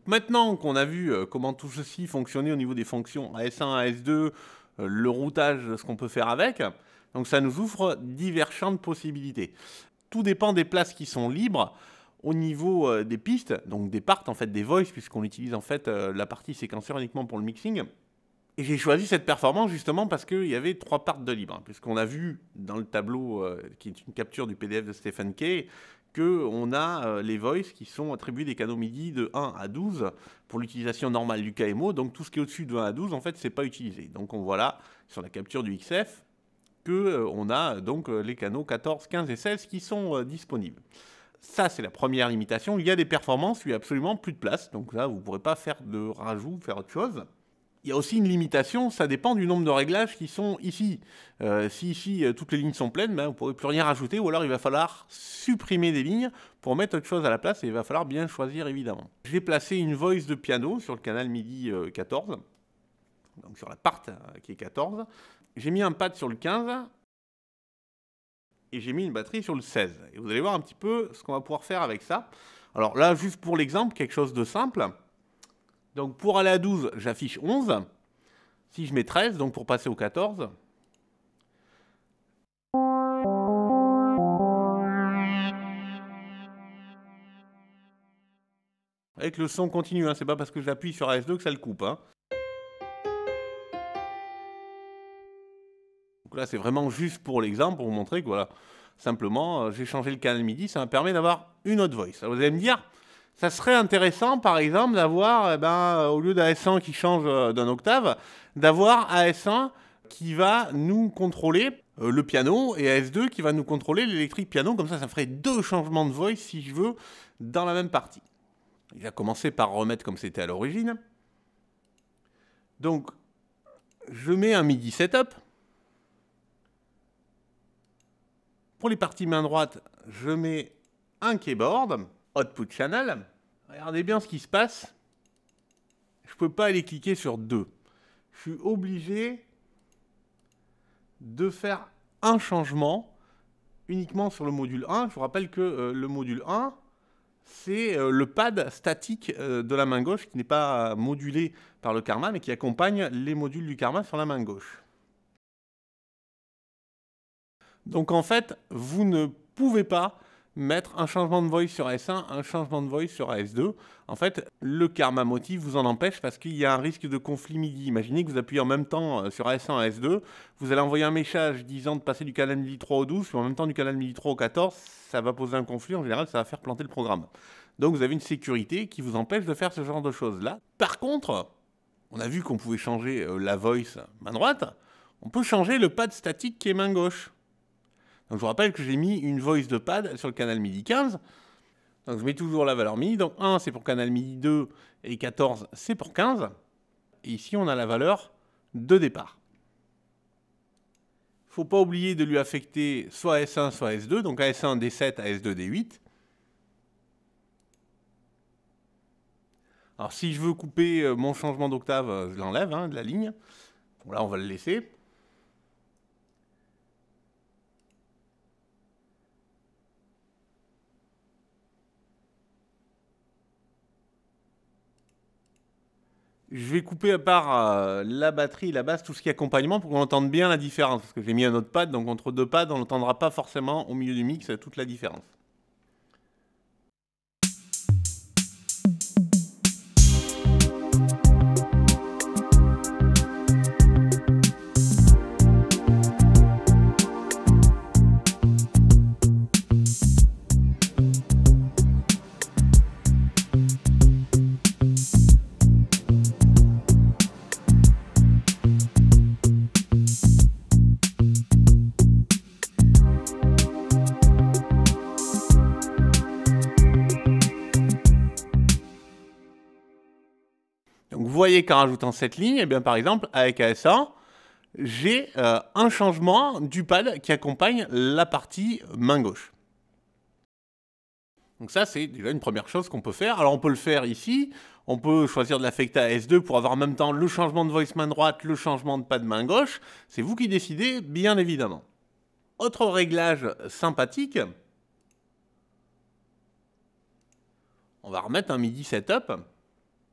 maintenant qu'on a vu comment tout ceci fonctionnait au niveau des fonctions AS1, AS2, le routage, ce qu'on peut faire avec, donc ça nous ouvre divers champs de possibilités. Tout dépend des places qui sont libres au niveau des pistes, donc des parts, en fait, des voices, puisqu'on utilise en fait la partie séquenceur uniquement pour le mixing. Et j'ai choisi cette performance justement parce qu'il y avait 3 parts de libre, puisqu'on a vu dans le tableau, qui est une capture du PDF de Stephen Kay, qu'on a les voices qui sont attribués des canaux MIDI de 1 à 12 pour l'utilisation normale du KMO, donc tout ce qui est au-dessus de 1 à 12, en fait, c'est pas utilisé. Donc on voit là, sur la capture du XF, qu'on a donc les canaux 14, 15 et 16 qui sont disponibles. Ça, c'est la première limitation. Il y a des performances où il n'y a absolument plus de place, donc là, vous ne pourrez pas faire de rajout, faire autre chose. Il y a aussi une limitation, ça dépend du nombre de réglages qui sont ici. Si ici, toutes les lignes sont pleines, ben, vous ne pourrez plus rien rajouter, ou alors il va falloir supprimer des lignes pour mettre autre chose à la place, et il va falloir bien choisir, évidemment. J'ai placé une voice de piano sur le canal MIDI 14, donc sur la part qui est 14. J'ai mis un pad sur le 15, et j'ai mis une batterie sur le 16. Et vous allez voir un petit peu ce qu'on va pouvoir faire avec ça. Alors là, juste pour l'exemple, quelque chose de simple. Donc pour aller à 12, j'affiche 11. Si je mets 13, donc pour passer au 14, avec le son continu, hein, c'est pas parce que j'appuie sur AS2 que ça le coupe. Hein. Donc là, c'est vraiment juste pour l'exemple, pour vous montrer que voilà, simplement, j'ai changé le canal MIDI, ça me permet d'avoir une autre voice. Alors vous allez me dire, ça serait intéressant, par exemple, d'avoir, au lieu d'AS1 qui change d'un octave, d'avoir AS1 qui va nous contrôler le piano et AS2 qui va nous contrôler l'électrique piano. Comme ça ferait 2 changements de voice, si je veux, dans la même partie. Il va commencer par remettre comme c'était à l'origine. Donc, je mets un MIDI setup. Pour les parties main droite, je mets un keyboard, output channel. Regardez bien ce qui se passe. Je ne peux pas aller cliquer sur 2. Je suis obligé de faire un changement uniquement sur le module 1. Je vous rappelle que le module 1, c'est le pad statique de la main gauche qui n'est pas modulé par le Karma, mais qui accompagne les modules du Karma sur la main gauche. Donc en fait, vous ne pouvez pas mettre un changement de voice sur AS1, un changement de voice sur AS2. En fait, le Karma Motif vous en empêche parce qu'il y a un risque de conflit MIDI. Imaginez que vous appuyez en même temps sur AS1 et AS2, vous allez envoyer un message disant de passer du canal MIDI 3 au 12, puis en même temps du canal MIDI 3 au 14, ça va poser un conflit, en général ça va faire planter le programme. Donc vous avez une sécurité qui vous empêche de faire ce genre de choses-là. Par contre, on a vu qu'on pouvait changer la voice main droite, on peut changer le pad statique qui est main gauche. Donc je vous rappelle que j'ai mis une voice de pad sur le canal MIDI 15. Donc je mets toujours la valeur MIDI. Donc 1 c'est pour canal MIDI 2 et 14 c'est pour 15. Et ici on a la valeur de départ. Il ne faut pas oublier de lui affecter soit S1 soit S2. Donc AS1 D7, AS2 D8. Alors si je veux couper mon changement d'octave, je l'enlève de la ligne. Bon, là on va le laisser. Je vais couper à part la batterie, la basse, tout ce qui est accompagnement pour qu'on entende bien la différence. Parce que j'ai mis un autre pad, donc entre 2 pads, on n'entendra pas forcément au milieu du mix toute la différence. Donc vous voyez qu'en rajoutant cette ligne, eh bien, par exemple, avec AS1, j'ai un changement du pad qui accompagne la partie main gauche. Donc ça, c'est déjà une première chose qu'on peut faire. Alors on peut le faire ici, on peut choisir de l'affecter à S2 pour avoir en même temps le changement de voice main droite, le changement de pad main gauche. C'est vous qui décidez, bien évidemment. Autre réglage sympathique, on va remettre un MIDI setup.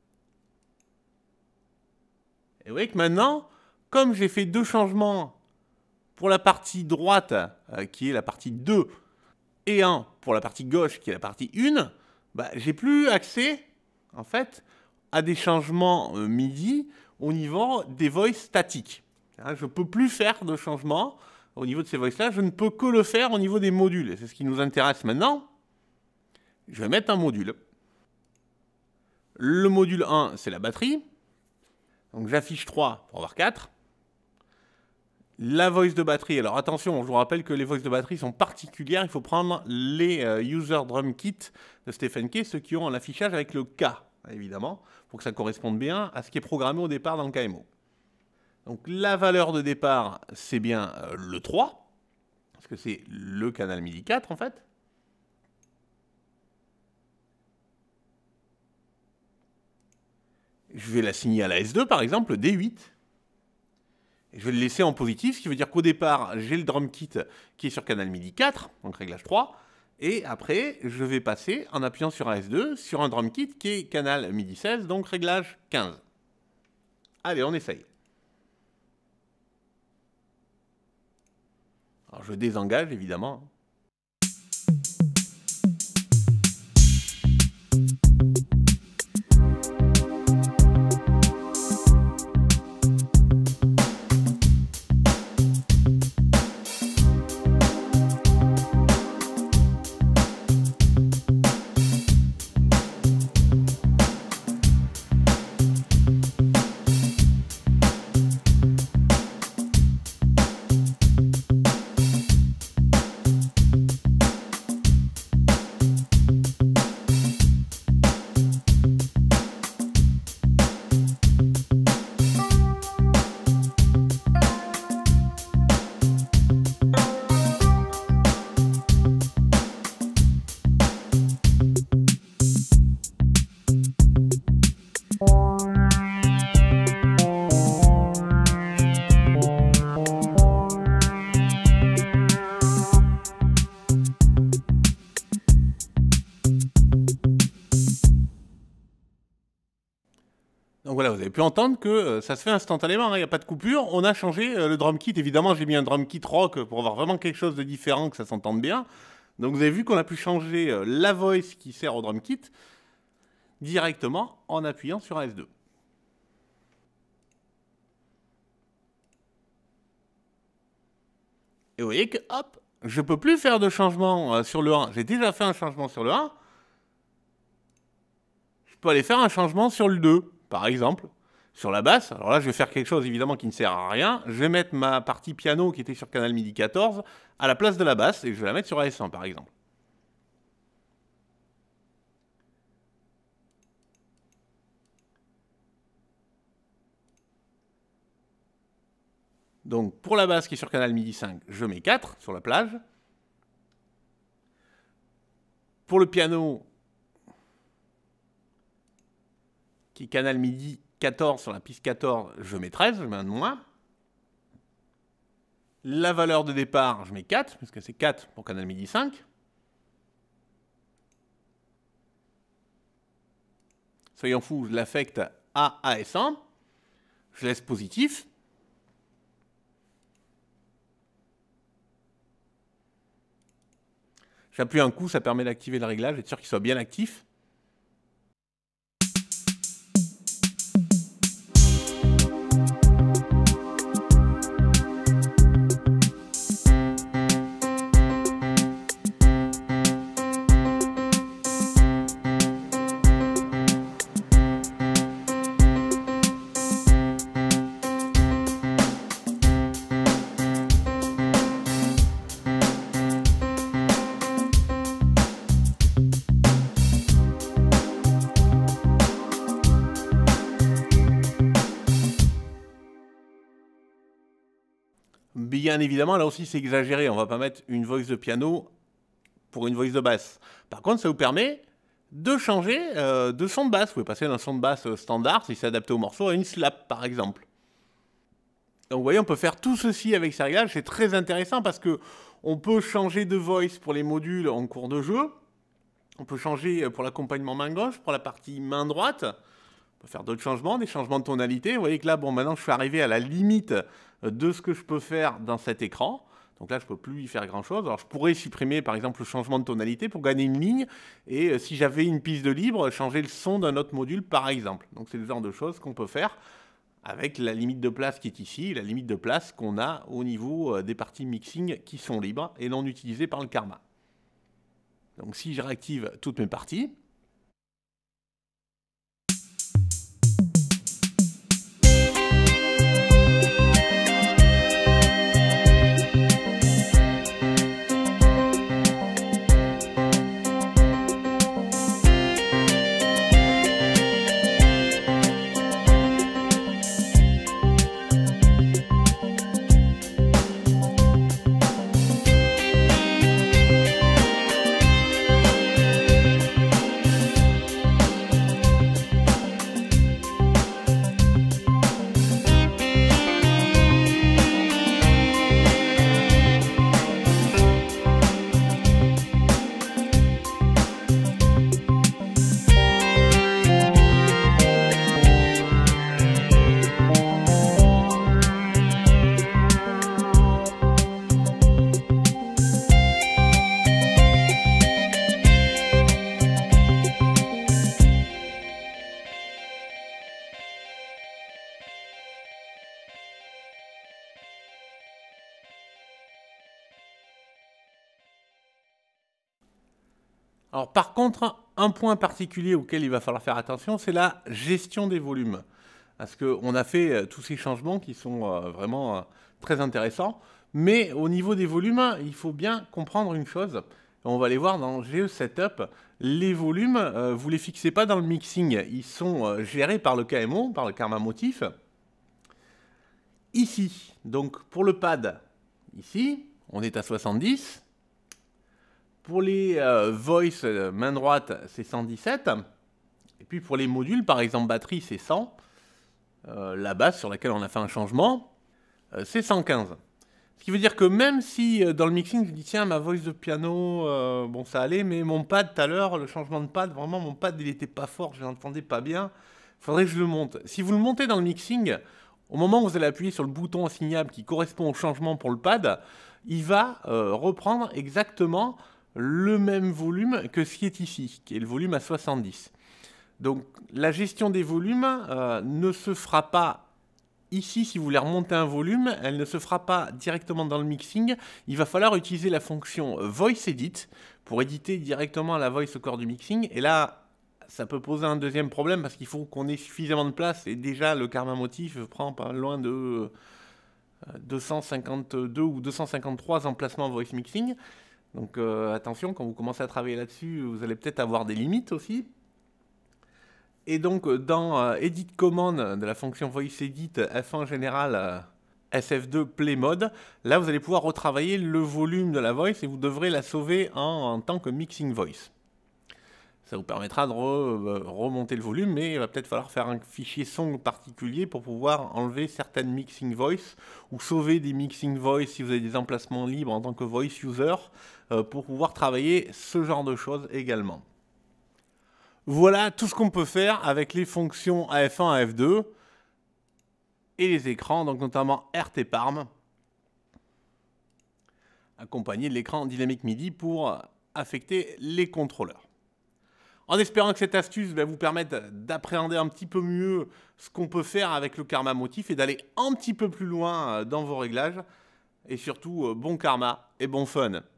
Et vous voyez que maintenant, comme j'ai fait 2 changements pour la partie droite, qui est la partie 2, et un pour la partie gauche, qui est la partie 1, bah, j'ai plus accès, en fait, à des changements MIDI au niveau des voices statiques. Hein, je ne peux plus faire de changements au niveau de ces voices-là, je ne peux que le faire au niveau des modules. Et c'est ce qui nous intéresse maintenant. Je vais mettre un module. Le module 1, c'est la batterie. Donc j'affiche 3 pour avoir 4. La voice de batterie, alors attention, je vous rappelle que les voices de batterie sont particulières. Il faut prendre les User Drum Kit de Stephen Kay, ceux qui ont un affichage avec le K, évidemment, pour que ça corresponde bien à ce qui est programmé au départ dans le KMO. Donc la valeur de départ, c'est bien le 3, parce que c'est le canal MIDI 4 en fait. Je vais l'assigner à la S2 par exemple, le D8. Et je vais le laisser en positif, ce qui veut dire qu'au départ, j'ai le drum kit qui est sur canal MIDI 4, donc réglage 3. Et après, je vais passer, en appuyant sur AS2, sur un drum kit qui est canal MIDI 16, donc réglage 15. Allez, on essaye. Alors, je désengage, évidemment. Donc voilà, vous avez pu entendre que ça se fait instantanément, il n'y a pas de coupure. On a changé le drum kit. Évidemment, j'ai mis un drum kit rock pour avoir vraiment quelque chose de différent, que ça s'entende bien. Donc vous avez vu qu'on a pu changer la voice qui sert au drum kit directement en appuyant sur AS2. Et vous voyez que, hop, je ne peux plus faire de changement sur le 1. J'ai déjà fait un changement sur le 1. Je peux aller faire un changement sur le 2. Par exemple, sur la basse, alors là je vais faire quelque chose évidemment qui ne sert à rien, je vais mettre ma partie piano qui était sur canal MIDI 14 à la place de la basse et je vais la mettre sur AS1 par exemple. Donc pour la basse qui est sur canal MIDI 5, je mets 4 sur la plage. Pour le piano, qui est canal MIDI 14 sur la piste 14, je mets 13, je mets un de moins. La valeur de départ, je mets 4, parce que c'est 4 pour canal MIDI 5. Soyons fous, je l'affecte à AS1. Je laisse positif. J'appuie un coup, ça permet d'activer le réglage, être sûr qu'il soit bien actif. Bien évidemment, là aussi c'est exagéré, on ne va pas mettre une voice de piano pour une voice de basse. Par contre, ça vous permet de changer de son de basse. Vous pouvez passer d'un son de basse standard, si c'est adapté au morceau, à une slap par exemple. Donc vous voyez, on peut faire tout ceci avec ces réglages, c'est très intéressant parce que on peut changer de voice pour les modules en cours de jeu, on peut changer pour l'accompagnement main gauche, pour la partie main droite, On peut faire d'autres changements, des changements de tonalité. Vous voyez que là, bon, maintenant, je suis arrivé à la limite de ce que je peux faire dans cet écran. Donc là, je ne peux plus y faire grand-chose. Alors, je pourrais supprimer, par exemple, le changement de tonalité pour gagner une ligne. Et si j'avais une piste de libre, changer le son d'un autre module, par exemple. Donc, c'est le genre de choses qu'on peut faire avec la limite de place qui est ici, la limite de place qu'on a au niveau des parties mixing qui sont libres et non utilisées par le Karma. Donc, si je réactive toutes mes parties, alors par contre, un point particulier auquel il va falloir faire attention, c'est la gestion des volumes. Parce qu'on a fait tous ces changements qui sont vraiment très intéressants. Mais au niveau des volumes, il faut bien comprendre une chose. On va les voir dans GE Setup. Les volumes, vous ne les fixez pas dans le mixing. Ils sont gérés par le KMO, par le Karma Motif. Ici, donc pour le pad, ici, on est à 70. Pour les voice main droite, c'est 117. Et puis pour les modules, par exemple batterie, c'est 100. La base sur laquelle on a fait un changement, c'est 115. Ce qui veut dire que même si dans le mixing, je dis tiens, ma voice de piano, bon ça allait, mais mon pad tout à l'heure, le changement de pad, vraiment mon pad il n'était pas fort, je l'entendais pas bien, il faudrait que je le monte. Si vous le montez dans le mixing, au moment où vous allez appuyer sur le bouton assignable qui correspond au changement pour le pad, il va reprendre exactement le même volume que ce qui est ici, qui est le volume à 70. Donc la gestion des volumes ne se fera pas ici, si vous voulez remonter un volume, elle ne se fera pas directement dans le mixing. Il va falloir utiliser la fonction Voice Edit pour éditer directement la voice au corps du mixing. Et là, ça peut poser un deuxième problème parce qu'il faut qu'on ait suffisamment de place. Et déjà, le Karma Motif prend pas loin de 252 ou 253 emplacements Voice Mixing. Donc attention, quand vous commencez à travailler là-dessus, vous allez peut-être avoir des limites aussi. Et donc dans Edit Command de la fonction Voice Edit F1 général SF2 Play Mode, là vous allez pouvoir retravailler le volume de la voice et vous devrez la sauver en tant que Mixing Voice. Ça vous permettra de remonter le volume, mais il va peut-être falloir faire un fichier son particulier pour pouvoir enlever certaines Mixing Voice ou sauver des Mixing Voice si vous avez des emplacements libres en tant que Voice User pour pouvoir travailler ce genre de choses également. Voilà tout ce qu'on peut faire avec les fonctions AF1, AF2 et les écrans, donc notamment RT-Parm, accompagné de l'écran dynamique MIDI pour affecter les contrôleurs. En espérant que cette astuce va vous permettre d'appréhender un petit peu mieux ce qu'on peut faire avec le Karma Motif et d'aller un petit peu plus loin dans vos réglages. Et surtout, bon karma et bon fun.